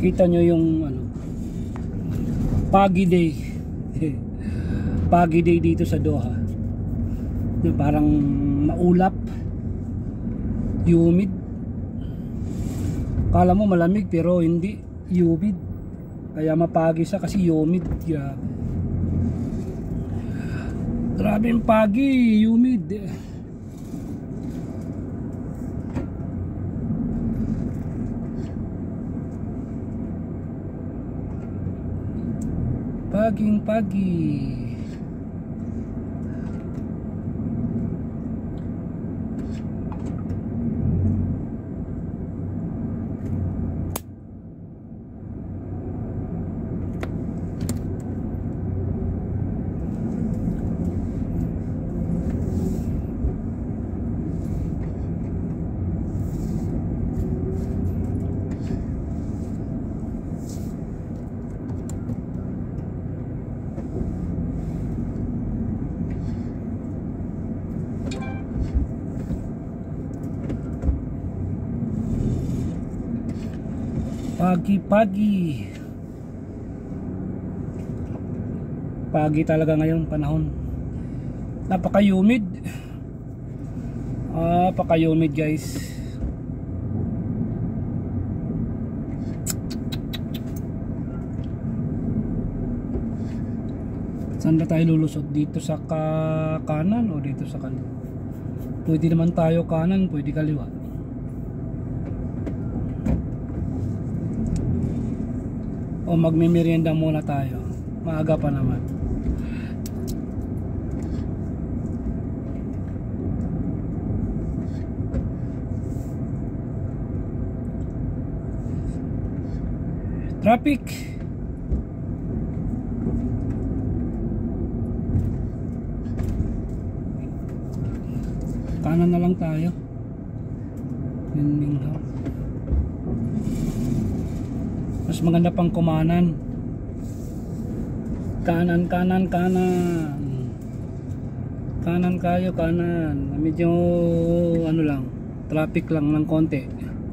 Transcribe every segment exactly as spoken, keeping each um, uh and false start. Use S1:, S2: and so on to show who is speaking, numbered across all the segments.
S1: Kita nyo yung ano, foggy day. Foggy day dito sa Doha. Yung parang maulap, humid. Kala mo malamig pero hindi, humid. Kaya mapagi siya kasi humid. Grabe. Grabe yung pagi, humid. Paging pagi. Pagi-pagi. Pagi talaga ngayon panahon. Napaka-humid. Ah, napaka-humid guys. Saan ba tayo lulusot? Dito sa ka kanan o dito sa kaliwa? Pwede naman tayo kanan, pwede kaliwa. O magmimerienda muna tayo, maaga pa naman. Traffic. Kanan na lang tayo. Minminghaw. Mas maganda pang kumanan. Kanan, kanan, kanan. Kanan kayo, kanan. Medyo ano lang, traffic lang ng konti.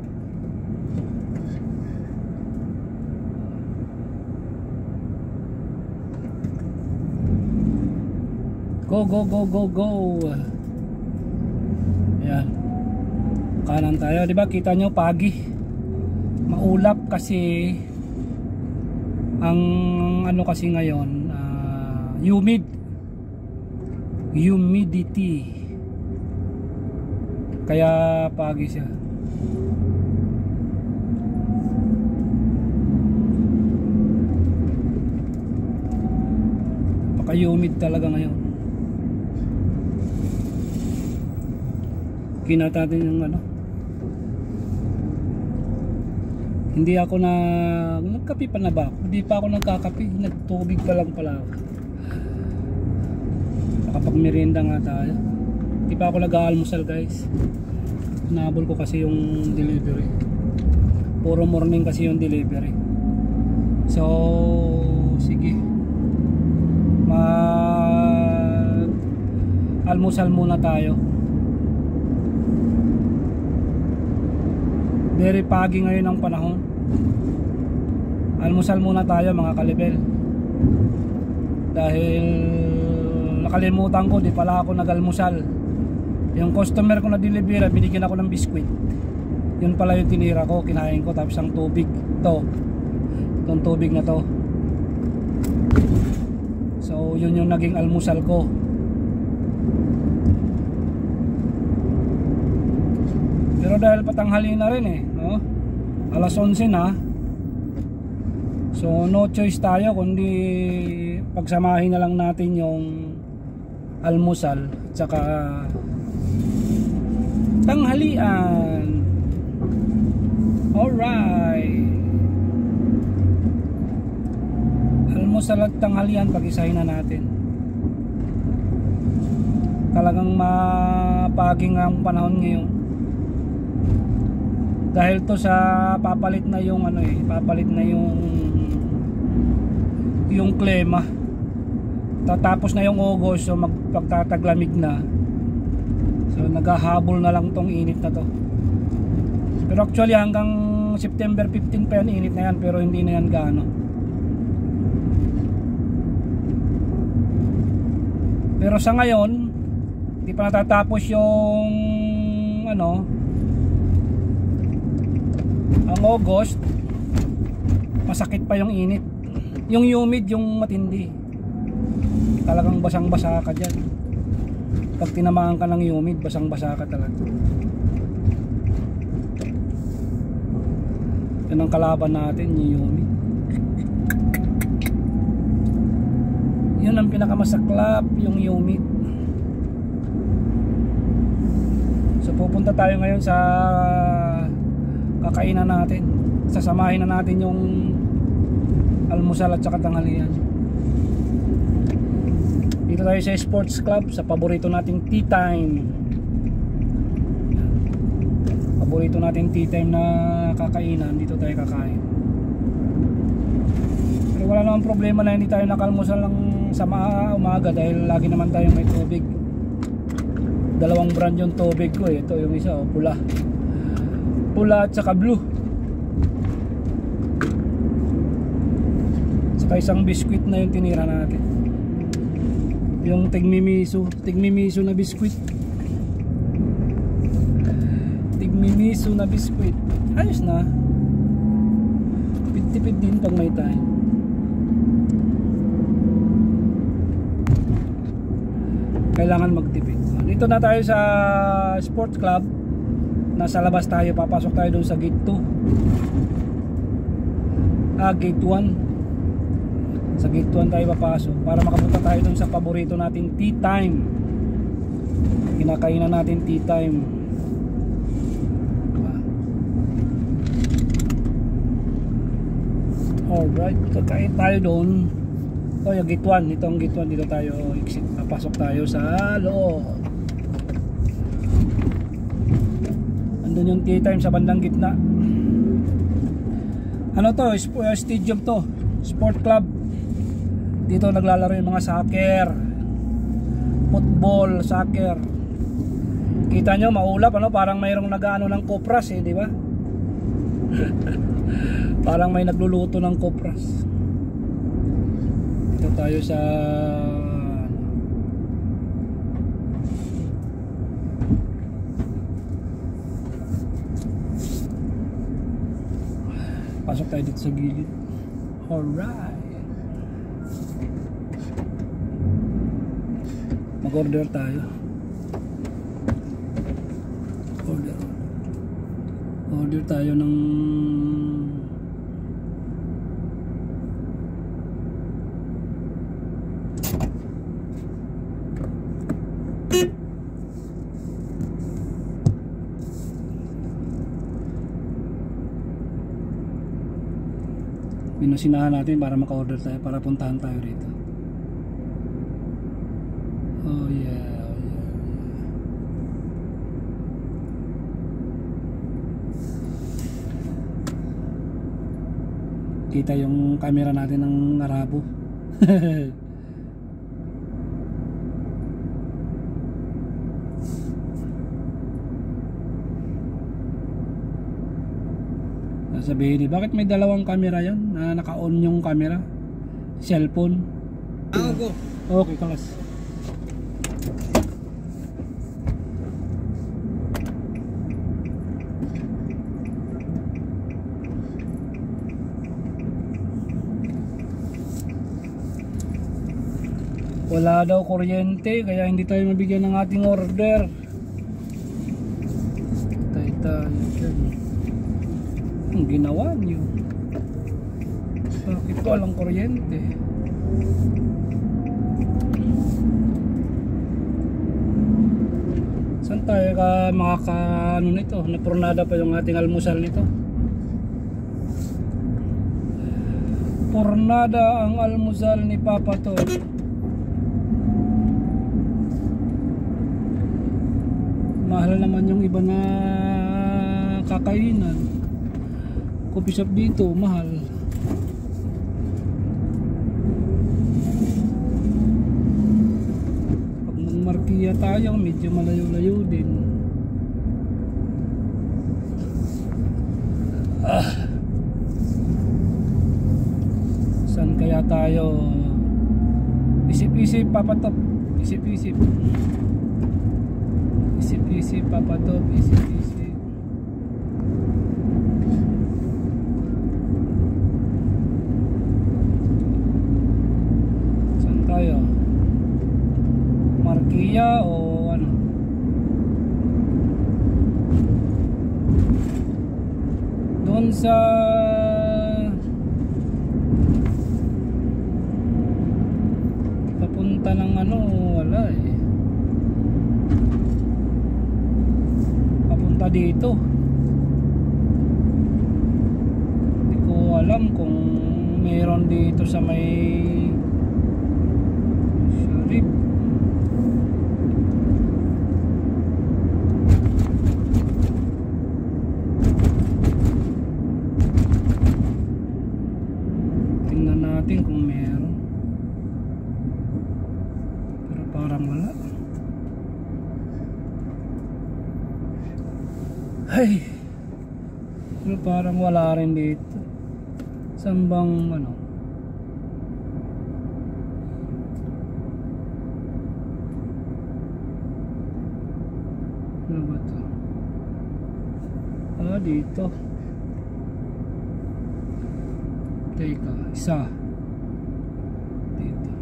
S1: Go, go, go, go, go. Ayan. Kanan tayo, di ba? Kita nyo pagi. Maulap kasi ang ano kasi ngayon, uh, humid, humidity, kaya pagi siya. Napaka-humid talaga ngayon. Kinata natin yung ano, hindi ako na nagkape pa na ba ako? Hindi pa ako nagkakape, nagtubig pa lang pala ako. Nakapag-merienda nga tayo. Hindi pa ako nag-aalmusal guys. Hinabol ko kasi yung delivery. Puro morning kasi yung delivery. So sige, mag almusal muna tayo. Very pagi ngayon ang panahon. Almusal muna tayo mga kalibel. Dahil nakalimutan ko, di pala ako nag-almusal. Yung customer ko na delivery, binigyan ako ng biskwit. Yun pala yung tinira ko, kinain ko, tapos ang tubig. Ito, itong tubig na to. So yun yung naging almusal ko. Pero dahil patanghali na rin eh, no? alas onse na. So no choice tayo kundi pagsamahin na lang natin yung almusal tsaka tanghalian. Alright, almusal at tanghalian, pag-isahin na natin. Talagang mapaging ang panahon ngayon. Dahil to sa papalit na yung ano eh, papalit na yung yung klima. Tatapos na yung August, so magpagtataglamig na. So naghahabol na lang tong init na to. Pero actually hanggang September fifteen pa yan, init na yan, pero hindi na yan gaano. Pero sa ngayon hindi pa natatapos yung ano, ang August, masakit pa yung init. Yung humid, yung matindi, talagang basang basa ka dyan. Pag tinamaan ka ng humid, basang basa ka talaga. Yan ang kalaban natin, yung humid. Yun ang pinakamasaklap, yung humid. So pupunta tayo ngayon sa kakainan natin. Sasamahin na natin yung almusal at saka tanghalian. Dito tayo sa sports club, sa paborito nating tea time. Paborito nating tea time na kakainan, dito tayo kakain. Pero wala namang problema na hindi tayo nakalmusal ng sa umaga dahil lagi naman tayong may tubig. Dalawang brand yung tubig ko eh. Ito yung isa, oh, pula. Pula at saka blue. Saka isang biskwit na yung tinira natin. Yung tigmimiso. Tigmimiso na biskwit. Tigmimiso na biskwit. Ayos na. Tipid-tipid din pag may time. Kailangan magtipid. Dito na tayo sa sports club. Nasa labas tayo. Papasok tayo doon sa gate two. Ah, gate one. Sa gate one tayo papasok para makapunta tayo doon sa paborito nating tea time. Kinakainan natin tea time. Alright, kakain tayo doon. Oh, yung gate one. Ito ang gate one. Dito tayo exit. Papasok tayo sa loob. Andun yung tea time sa bandang gitna. Ano to? Stadium to. Sport club. Dito naglalaro yung mga soccer, football, soccer. Kita nyo, maulap, ano? Parang mayroong nag-ano ng kopras eh, di ba? Parang may nagluluto ng kopras. Dito tayo sa pasok tayo dito sa gilid. Alright, mag-order tayo. Order Order tayo ng pinasinahan natin para maka-order tayo, para puntahan tayo rito. Oh yeah, oh yeah. Kita yung camera natin ng Arabo. Sabihin, bakit may dalawang camera yan na naka-on yung camera? Cellphone. Ah, go. Okay, kalas. Wala daw kuryente kaya hindi tayo mabigyan ng ating order. Tayo tayo dyan. Ang ginawa niyo, bakit ko walang kuryente? Saan tayo ka makakaano nito? Napurnada pa yung ating almusal nito. Purnada ang almusal ni Papa to. Mahal naman yung iba na kakainan. Coffee shop dito, mahal. Pag magmarkiya tayo, medyo malayo-layo din. Ah. Saan kaya tayo? Isip-isip, papatop. Isip-isip. Isip-isip, papatop. Isip-isip. Saan tayo? Markia o ano? Doon sa papunta ng ano, wala eh. Papunta dito. Hindi ko alam kung meron dito sa may Sharif. Tingnan natin kung meron. Pero parang wala. Ay, pero parang wala rin dito. Saan bang ano? Ano ba ito? Ah, dito. Teka, isa. Dito.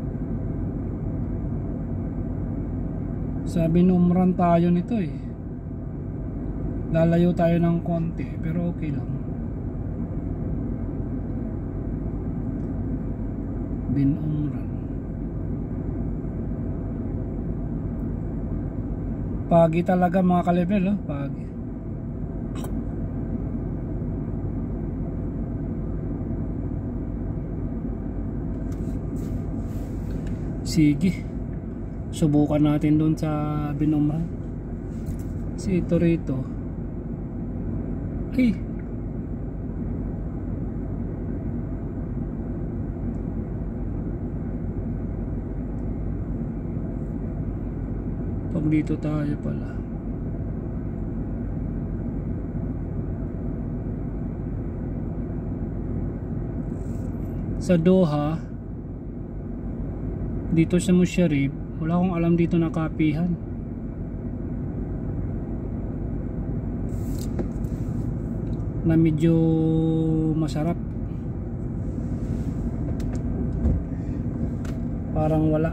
S1: Sabi numran tayo nito eh. Lalayo tayo ng konti, pero okay lang. Bin Umran. Pagi talaga mga kalebel, oh. Pagi. Sige. Subukan natin doon sa Bin Umran. Si ito rito. Ay. Pag dito tayo pala. Sa Doha, dito sa Musharraf, wala akong alam dito na kapihan. Na medyo masarap. Parang wala.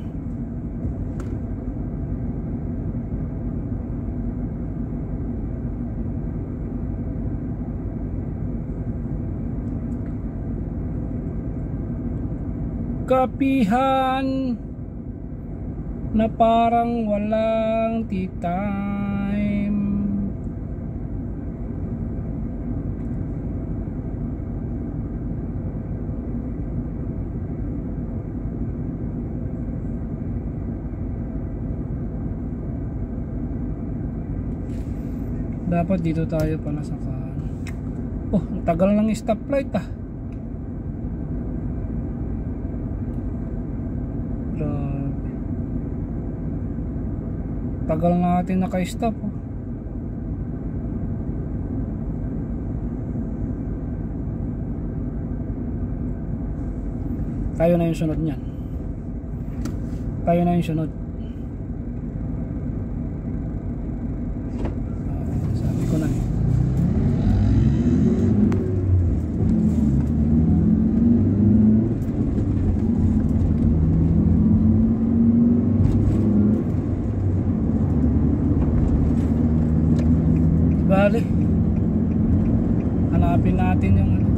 S1: Kapihan na parang walang tea time. Dapat dito tayo pala sa kanan. Oh, ang tagal ng stoplight ah. Grabe. Tagal natin naka-stop oh. Tayo na yung sunod niyan. Tayo na yung sunod. Bali, hanapin natin yung ano.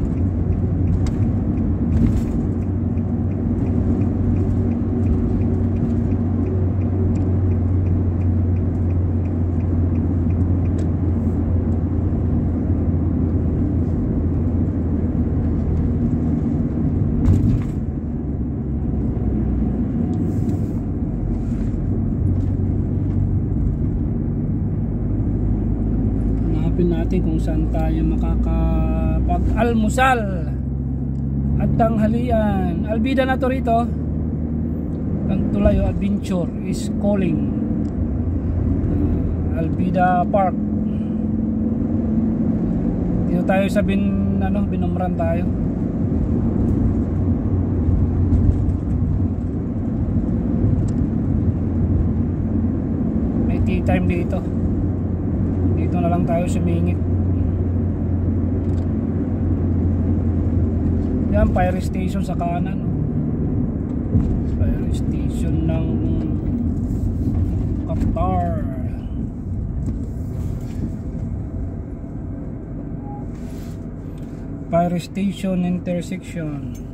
S1: Natin kung saan tayo makakapag-almusal at tanghalian. Albida na to rito. Ang Tulayo Adventure is calling. uh, Albida Park. Dito tayo sa bin, ano, binumran tayo. May tea time dito. Dito na lang tayo sumingit. Yan, fire station sa kanan. Fire station ng Qatar. Fire station intersection.